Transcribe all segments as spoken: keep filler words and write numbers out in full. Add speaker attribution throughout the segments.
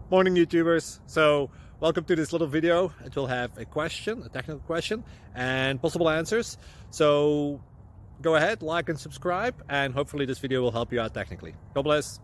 Speaker 1: Morning YouTubers. So welcome to this little video. It will have a question, a technical question and possible answers. So go ahead, like and subscribe, and hopefully this video will help you out technically. God bless.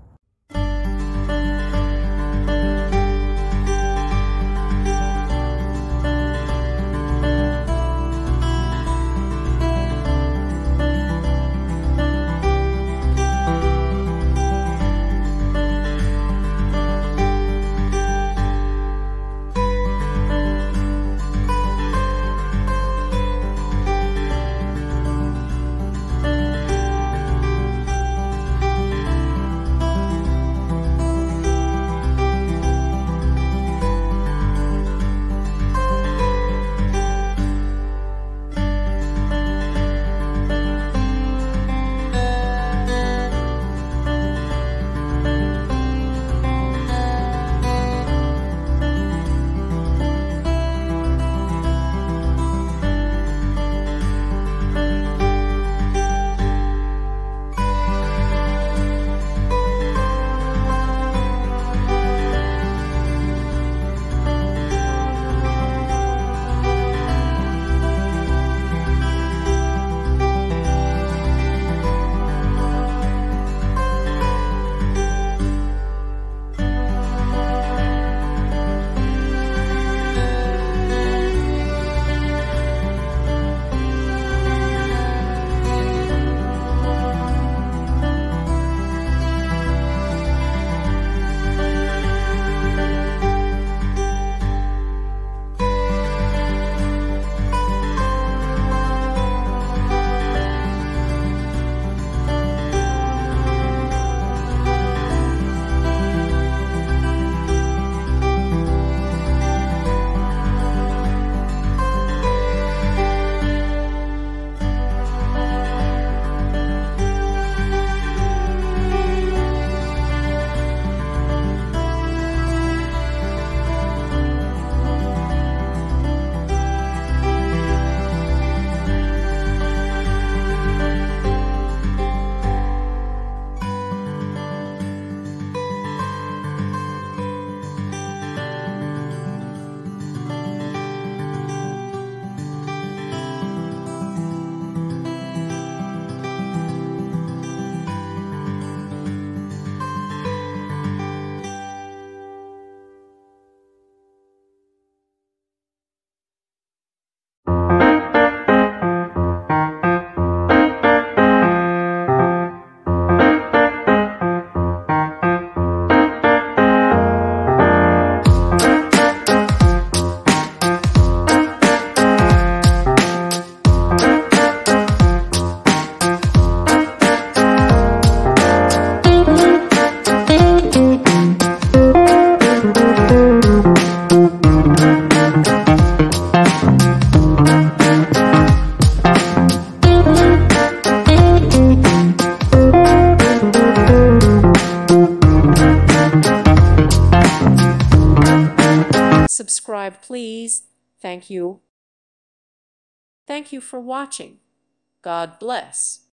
Speaker 2: Subscribe, please. Thank you. Thank you for watching. God bless.